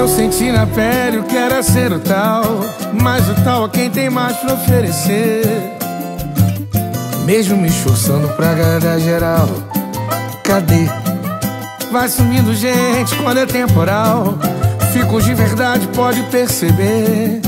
senti na pele o que era ser o tal, mas o tal é quem tem mais pra oferecer. Mesmo me esforçando pra agradar geral, cadê? Vai sumindo gente quando é temporal. Fico de verdade, pode perceber.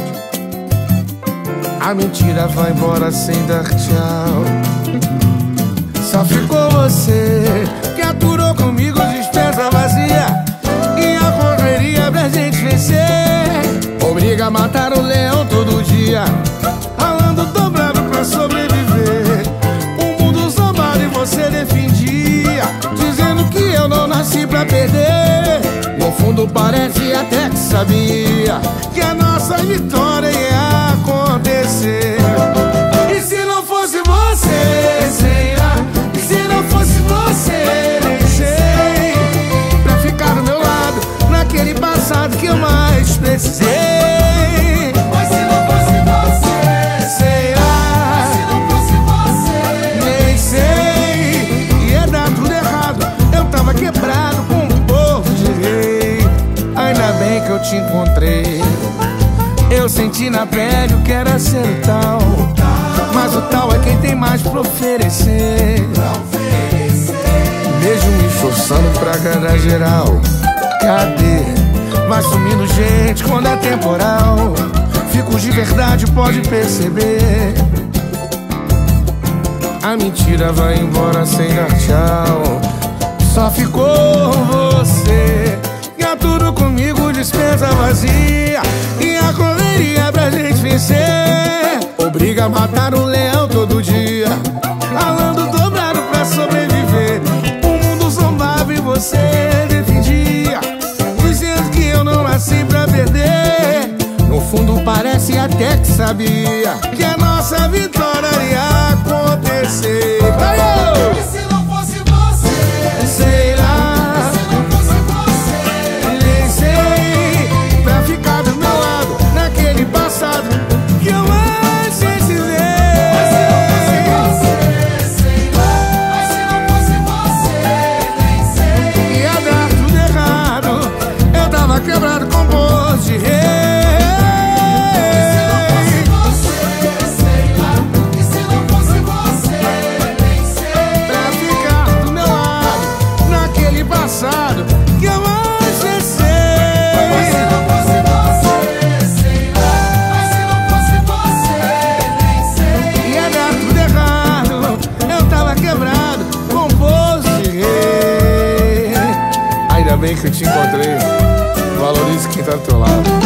A mentira vai embora sem dar tchau. Só ficou você que aturou comigo despesa vazia e a correria pra gente vencer. Obriga a matar o leão todo dia, ralando dobrado pra sobreviver. O mundo zombado e você defendia, dizendo que eu não nasci pra perder. No fundo parece até que sabia que a nossa vitória ia acontecer. E se não fosse você, sei lá, e se não fosse você, nem sei, pra ficar do meu lado naquele passado que eu mais precisei. Mas se não fosse você, Sei lá, se não fosse você, nem sei, ia dar tudo errado. Eu tava quebrado com um povo de rei. Ainda bem que eu te encontrei. Eu senti na pele o que era ser o tal, mas o tal é quem tem mais pra oferecer. Mesmo me esforçando pra agradar geral, cadê? Vai sumindo gente quando é temporal. Fico de verdade, pode perceber. A mentira vai embora sem dar tchau. Só ficou você que aturou comigo despesa vazia e a correria pra gente vencer. Obriga a matar um leão todo dia, ralando dobrado pra sobreviver. O mundo zombava e você defendia, dizendo que eu não nasci pra perder. No fundo parece até que sabia que a nossa vitória ia acontecer. e se não fosse você, Sei lá, se não fosse você, nem sei, pra ficar do meu lado naquele passado que eu mais precisei. mas se não fosse você, sei lá, mas se não fosse você, nem sei. Ia dar tudo errado, eu tava quebrado com gosto de rei. Você, sei lá, e se não fosse você, nem sei. Pra ficar do meu lado naquele passado que eu mais Mas se precisei. não fosse você, sei lá, mas se não fosse você, nem sei. Ia dar tudo errado, eu tava quebrado com gosto de rei. Ainda bem que eu te encontrei. Valorize quem tá do teu lado.